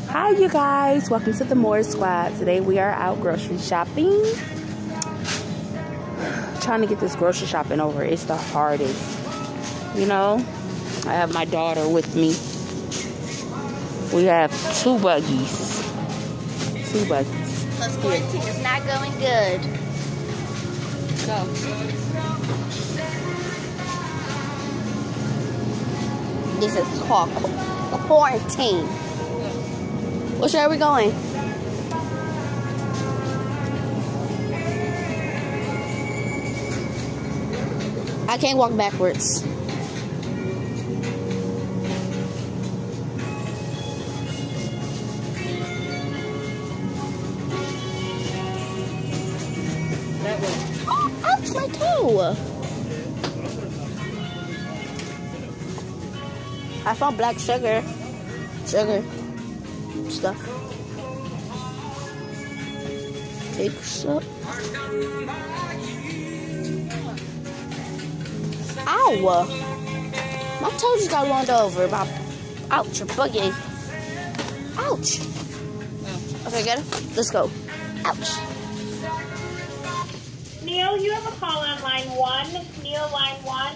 Hi you guys, welcome to the More Squad. Today we are out grocery shopping. Trying to get this grocery shopping over. It's the hardest. You know, I have my daughter with me. We have two buggies. Plus quarantine is not going good. Go. This is called quarantine. Which way are we going? I can't walk backwards. That way. Oh, ouch, my toe. I found black sugar stuff. Take some. Ow! My toe just got run over. Ouch, a buggy. Ouch. Okay, get it. Let's go. Ouch. Neil, you have a call on line 1. Neil, line 1.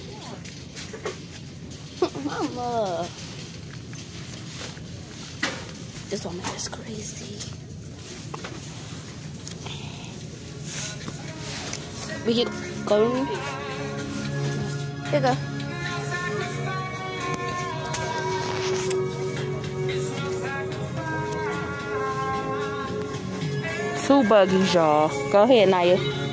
Mama. This woman is crazy. We can go. Here you go. Two buggies, y'all. Go ahead, Naya.